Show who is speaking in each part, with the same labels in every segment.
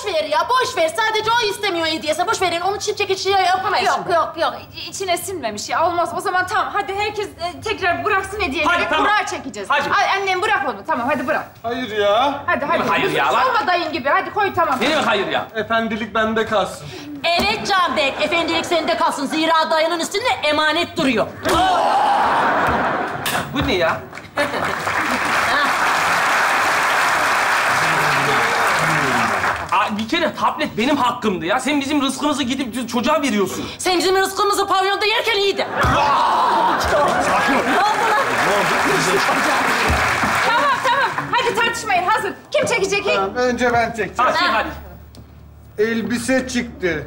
Speaker 1: ver ya, boş ver. Sadece o istemiyor hediyesi. Boş verin, onu çift çekiç yapamayız şimdi.
Speaker 2: Yok. İçine sinmemiş ya. Olmaz. O zaman tamam. Hadi herkes tekrar bıraksın hediyeleri.
Speaker 3: Hadi, tamam.
Speaker 2: Burak'a çekeceğiz.
Speaker 3: Hadi.
Speaker 2: Annem bırak onu. Tamam, hadi bırak.
Speaker 4: Hayır ya.
Speaker 2: Hadi.
Speaker 3: Hayır ya lan.
Speaker 2: Olma dayın gibi. Hadi koy, tamam.
Speaker 3: Ne demek hayır ya?
Speaker 4: Efendilik bende kalsın.
Speaker 1: Evet Canberk, efendilik sende kalsın. Zira dayının üstünde emanet duruyor.
Speaker 3: Bu ne ya? Bir kere tablet benim hakkımdı ya. Sen bizim rızkımızı gidip çocuğa veriyorsun.
Speaker 1: Sen bizim rızkımızı pavyonda yerken iyiydi. Sakin ol. Ne oldu lan?
Speaker 2: Tamam. Hadi tartışmayın. Hazır. Kim çekecek ilk?
Speaker 4: Tamam, önce ben çekeceğim.
Speaker 3: Hadi.
Speaker 4: Elbise çıktı.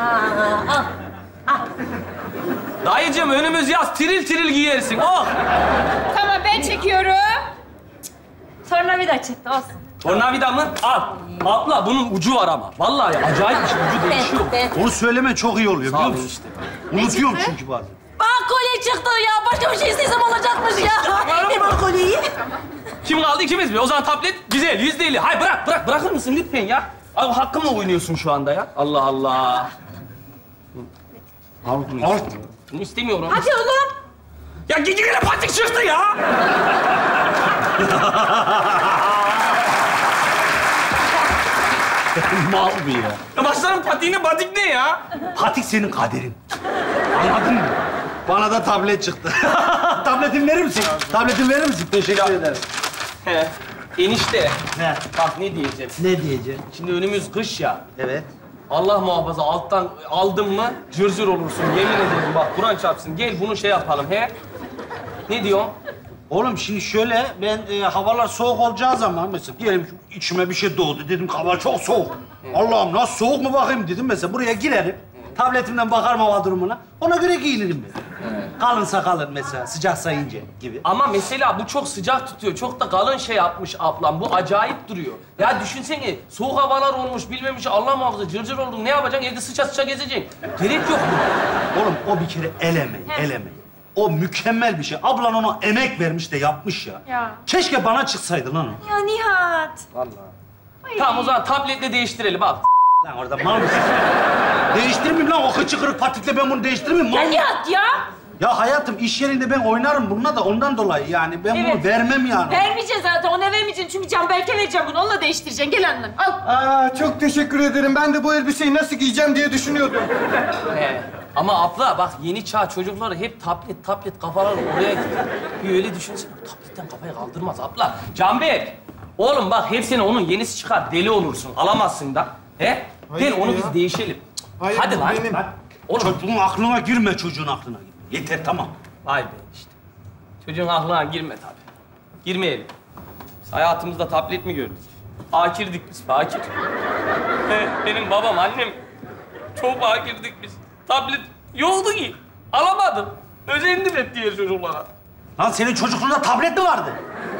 Speaker 3: Dayıcığım önümüz yaz. Tiril tiril giyersin. Oh!
Speaker 2: Tamam, ben çekiyorum. Tornavida çıktı, olsun.
Speaker 3: Tornavida mı? Al. Abla bunun ucu var ama. Vallahi acayip bir şey. Ucu değişiyor.
Speaker 5: Onu söyleme çok iyi oluyor biliyor musun?
Speaker 3: işte.
Speaker 5: Unutuyorum çünkü bazen.
Speaker 1: Bak kolye çıktı ya. Başka bir şey istesem olacakmış ya. Ver bana kolyeyi.
Speaker 3: Kim kaldı? İkimiz mi? O zaman tablet güzel, %50. Hayır bırak. Bırakır mısın lütfen ya? Abi hakkımla oynuyorsun şu anda ya. Allah Allah. Al bunu.
Speaker 5: Al.
Speaker 3: Bunu istemiyorum.
Speaker 2: Hadi oğlum.
Speaker 3: Ya gene patik çıktı ya.
Speaker 5: Mal bu ya.
Speaker 3: Ya başlarım patiğine patik ne ya?
Speaker 5: Patik senin kaderin. Anladın mı? Bana da tablet çıktı. Tabletimi verir misin? Tabletimi verir misin? Teşekkür ederim.
Speaker 3: He. Enişte.
Speaker 5: He.
Speaker 3: Bak ne diyeceğim.
Speaker 5: Ne diyeceğim?
Speaker 3: Şimdi önümüz kış ya.
Speaker 5: Evet.
Speaker 3: Allah muhafaza alttan aldın mı cırcır olursun. Yemin ederim bak Kur'an çarpsın. Gel bunu şey yapalım he. Ne diyorsun?
Speaker 5: Oğlum şimdi şöyle, ben havalar soğuk olacağı zaman mesela diyelim ki içime bir şey doğdu. Dedim ki hava çok soğuk. Allah'ım nasıl soğuk mu bakayım dedim mesela. Buraya girerim, tabletimden bakarım hava durumuna. Ona göre giyinirim ben. Kalınsa kalın mesela, sıcaksa ince gibi.
Speaker 3: Ama mesela bu çok sıcak tutuyor. Çok da kalın şey yapmış ablam. Bu acayip duruyor. Ya düşünsene soğuk havalar olmuş bilmemiş Allah muhafaza cırcır oldun. Ne yapacaksın? Evde sıça gezeceksin. Gerek yok mu?
Speaker 5: Oğlum o bir kere el emeği. O mükemmel bir şey. Ablan ona emek vermiş de yapmış ya.
Speaker 2: Ya.
Speaker 5: Keşke bana çıksaydı lan o.
Speaker 2: Ya Nihat.
Speaker 3: Tamam o zaman tabletle değiştirelim al.
Speaker 5: Lan orada mal mısın? Değiştirmeyeyim lan o kıçı kırık patikle ben bunu değiştirmeyeyim.
Speaker 2: Ya
Speaker 5: Mal.
Speaker 2: Nihat ya.
Speaker 5: Ya hayatım iş yerinde ben oynarım bununla da ondan dolayı yani. Ben bunu vermem yani.
Speaker 2: Vermeyeceğiz zaten. Ona vermeyeceksin. Çünkü Canberk'e vereceğim bunu. Onunla değiştireceksin. Gel annem. Al.
Speaker 4: Çok teşekkür ederim. Ben de bu elbiseyi nasıl giyeceğim diye düşünüyordum.
Speaker 3: He. Ama abla bak yeni çağ çocukları hep tablet kafaları oraya gidiyor. Bir öyle düşünsene tabletten kafayı kaldırmaz abla. Canberk. Oğlum bak hepsine onun yenisi çıkar. Deli olursun. Alamazsın da. He?
Speaker 4: Hayır
Speaker 3: Gel onu
Speaker 4: ya.
Speaker 3: biz değişelim.
Speaker 4: Hayır,
Speaker 3: Hadi
Speaker 4: bu
Speaker 3: lan.
Speaker 4: benim.
Speaker 3: Oğlum.
Speaker 5: Çocuğun aklına girme çocuğun aklına girme. Yeter tamam.
Speaker 3: Vay be işte. Çocuğun aklına girme tabii. Girmeyelim. Biz hayatımızda tablet mi gördük? Fakirdik biz, fakir. Benim babam, annem çok fakirdik biz. Tablet yoktu ki. Alamadım. Özendim hep diğer çocuklara.
Speaker 5: Lan senin çocukluğunda tablet mi vardı?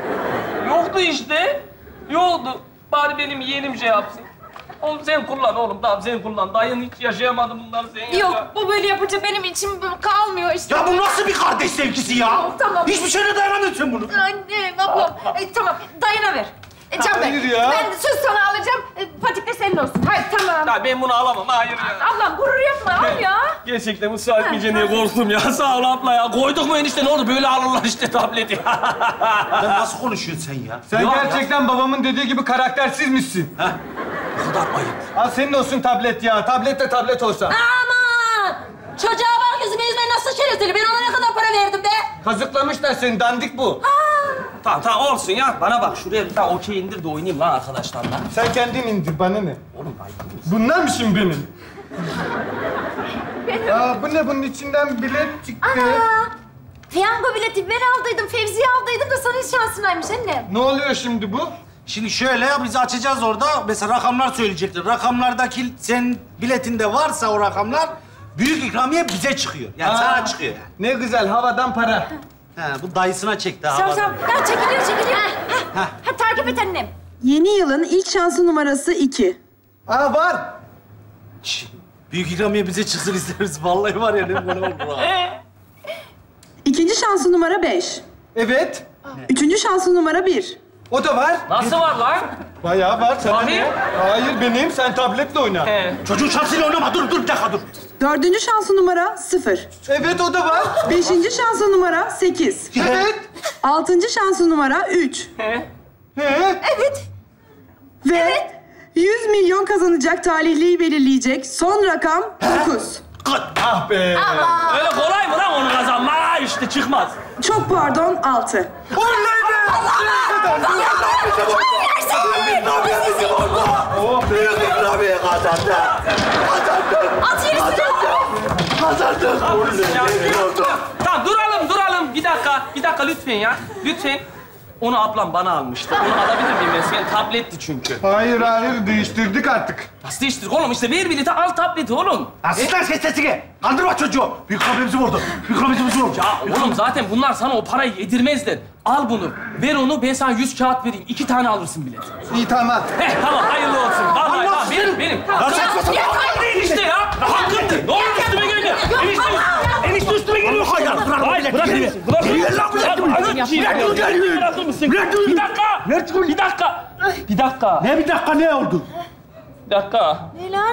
Speaker 3: Yoktu işte. Yoktu. Bari benim yeğenim şey yapsın. Oğlum sen kullan oğlum. Tamam sen kullan. Dayın hiç yaşayamadı bunları sen yaşa.
Speaker 2: Yok, bu böyle yapınca benim içim kalmıyor işte.
Speaker 5: Ya bu nasıl bir kardeş sevgisi ya?
Speaker 2: Tamam.
Speaker 5: Hiçbir şeyle dayanamıyorsun bunu.
Speaker 2: Anne, ablam. Tamam, dayına ver. Canberk,
Speaker 4: Hayır ya.
Speaker 2: ben söz sana alacağım. Patik de senin olsun. Hadi tamam.
Speaker 3: Ya ben bunu alamam. Hayır ya.
Speaker 2: Ablam gurur yapma, al ya.
Speaker 3: Gerçekten ısrar etmeyeceğim diye korktum ya. Sağ ol abla ya. Koyduk mu enişte ne oldu? Böyle alırlar işte tableti.
Speaker 5: Sen nasıl konuşuyorsun sen ya?
Speaker 4: Sen
Speaker 3: Yok ya.
Speaker 4: gerçekten babamın dediği gibi karaktersizmişsin.
Speaker 5: Ne kadar ayıp.
Speaker 4: Al senin olsun tablet ya. Tablet de tablet olsa.
Speaker 1: Aman! Çocuğa bak yüzüme nasıl şerefsizli. Ben ona ne kadar para verdim be?
Speaker 4: Kazıklamışlar seni. Dandik bu.
Speaker 3: Tamam olsun ya. Bana bak şuraya bir tane okey indir de oynayayım lan arkadaşlarla.
Speaker 4: Sen kendin indir. Bana ne?
Speaker 3: Oğlum ayıp.
Speaker 4: Bunlar mı şimdi benim? Bu ne? Bunun içinden bilet çıktı.
Speaker 2: Piyango bileti ben aldıydım, Fevzi'ye aldıydım da sana şansınaymış annem.
Speaker 4: Ne oluyor şimdi bu?
Speaker 5: Şimdi şöyle biz açacağız orada. Mesela rakamlar söyleyecektir. Rakamlardaki senin biletinde varsa o rakamlar büyük ikramiye bize çıkıyor. Yani sana çıkıyor yani.
Speaker 4: Ne güzel. Havadan para.
Speaker 5: Bu dayısına çekti
Speaker 2: Tamam
Speaker 5: havadan.
Speaker 2: tamam. Ya çekiliyor. Ha, takip et annem.
Speaker 6: Yeni yılın ilk şansı numarası 2.
Speaker 4: Var.
Speaker 5: Şş, büyük ikramiye bize çıksın isteriz. Vallahi var ya ne böyle olur ha.
Speaker 6: İkinci şansı numara 5.
Speaker 4: Evet.
Speaker 6: Üçüncü şansı numara 1.
Speaker 4: O da var.
Speaker 3: Nasıl var lan?
Speaker 4: Bayağı var. Sana
Speaker 3: Bakayım.
Speaker 4: ne? Hayır benim. Sen tabletle oyna.
Speaker 3: He.
Speaker 5: Çocuğun şansıyla oynama. Dur bir dakika dur.
Speaker 6: 4. şanslı numara 0.
Speaker 4: Evet o da var.
Speaker 6: 5. şanslı numara 8.
Speaker 4: Evet.
Speaker 6: 6. şanslı numara 3.
Speaker 3: He.
Speaker 4: He.
Speaker 2: Evet.
Speaker 6: Ve 100 milyon kazanacak talihliyi belirleyecek son rakam 9.
Speaker 4: Ah be.
Speaker 3: Öyle kolay mı lan onu kazanma? İşte çıkmaz.
Speaker 6: Çok pardon 6.
Speaker 4: Oley be. Oh be.
Speaker 2: At yerisini.
Speaker 3: Tamam duralım. Bir dakika lütfen ya. Lütfen. Onu ablam bana almıştı. Onu alabilir miyim ben? Senin tabletti çünkü.
Speaker 4: Hayır değiştirdik artık.
Speaker 3: Nasıl değiştirdik oğlum? İşte ver bileti al tableti oğlum.
Speaker 5: Asistan kes sesini. Kandırma çocuğu. Büyük abimizi vurdu.
Speaker 3: Ya oğlum zaten bunlar sana o parayı yedirmezler. Al bunu. Ver onu ben sana 100 kağıt vereyim. 2 tane alırsın bilet.
Speaker 4: İyi tamam.
Speaker 3: Tamam hayırlı olsun. Vallahi tamam benim. Değil işte ya. Hakkındır. Ne olur üstüme geliyor. Enişte üstüme geliyor. Hayır bırak beni. Bırak beni. Bırakır mısın? Bir dakika.
Speaker 5: Ne bir dakika ne oldu?
Speaker 3: Bir dakika.
Speaker 2: Ne lan?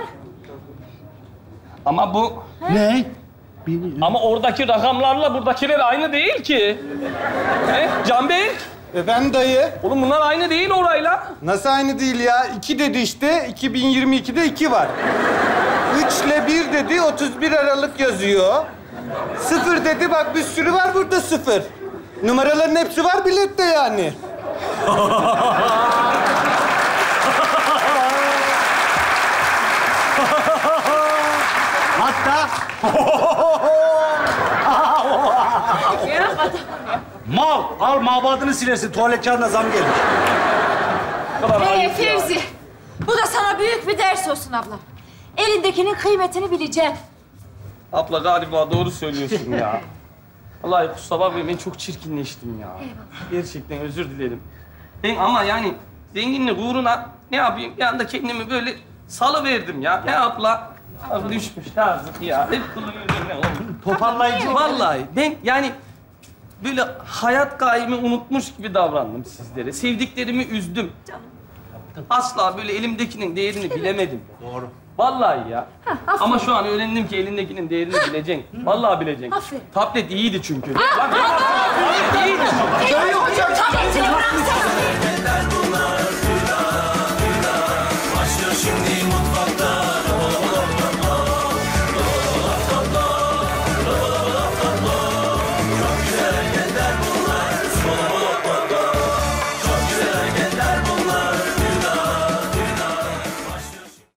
Speaker 3: Ama bu...
Speaker 5: Ne?
Speaker 3: Ama oradaki rakamlarla buradakiler aynı değil ki. Can Bey?
Speaker 4: Efendim dayı.
Speaker 3: Oğlum bunlar aynı değil orayla.
Speaker 4: Nasıl aynı değil ya? 2 dedi işte. 2022'de 2 var. 3 ile 1 dedi. 31 Aralık yazıyor. 0 dedi. Bak bir sürü var burada 0. Numaraların hepsi var bilette yani.
Speaker 5: Hatta... Mal, al mabadını silersin. Tuvalet kağıdına zam gelmiş.
Speaker 2: Fevzi. Bu da sana büyük bir ders olsun ablam. Elindekinin kıymetini bileceksin.
Speaker 3: Abla galiba doğru söylüyorsun ya. Vallahi kusura bakmayın ben çok çirkinleştim ya. Gerçekten özür dilerim. Ben ama yani zenginlik uğruna ne yapayım? Bir anda kendimi böyle salıverdim ya. Ne abla? Abi düşmüş yazık ya. Hep bunun üzerine oldu.
Speaker 5: Toparlayıcı.
Speaker 3: Vallahi ben yani böyle hayat gayemi unutmuş gibi davrandım sizlere. Sevdiklerimi üzdüm. Asla böyle elimdekinin değerini bilemedim.
Speaker 5: Doğru.
Speaker 3: Vallahi ya. Ama şu an öğrendim ki elindekinin değerini bileceksin. Vallahi bileceksin.
Speaker 2: Aferin.
Speaker 3: Tablet iyiydi çünkü. Lan ne var? Tablet iyiydi.
Speaker 7: Başlıyor şimdi mutfakta